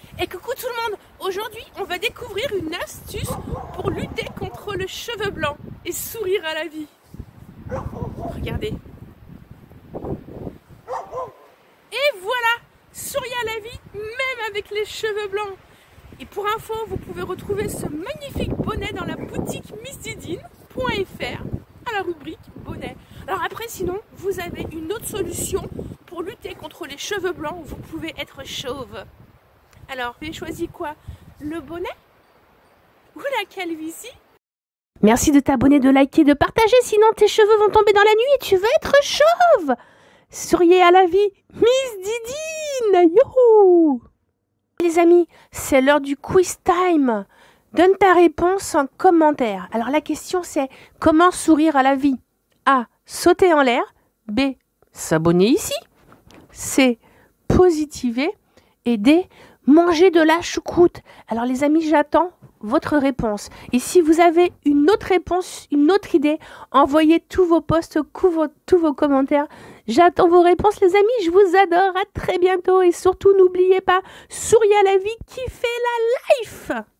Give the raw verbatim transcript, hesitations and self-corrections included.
Et coucou tout le monde. Aujourd'hui, on va découvrir une astuce pour lutter contre le cheveu blanc et sourire à la vie. Regardez. Et voilà, sourire à la vie, même avec les cheveux blancs. Et pour info, vous pouvez retrouver ce magnifique bonnet dans la boutique miss didine point f r à la rubrique bonnet. Alors après, sinon, vous avez une autre solution pour lutter contre les cheveux blancs. Vous pouvez être chauve. Alors, vous avez choisi quoi? Le bonnet ou la calvitie? Merci de t'abonner, de liker, de partager, sinon tes cheveux vont tomber dans la nuit et tu vas être chauve. Souriez à la vie, miss Didine. Youhou! Les amis, c'est l'heure du quiz time. Donne ta réponse en commentaire. Alors la question c'est, comment sourire à la vie? A. Sauter en l'air. B. S'abonner ici. C. Positiver. Et D. Manger de la choucroute. Alors les amis, j'attends votre réponse. Et si vous avez une autre réponse, une autre idée, envoyez tous vos posts, tous vos commentaires. J'attends vos réponses les amis, je vous adore. À très bientôt et surtout n'oubliez pas, souriez à la vie, kiffez la life.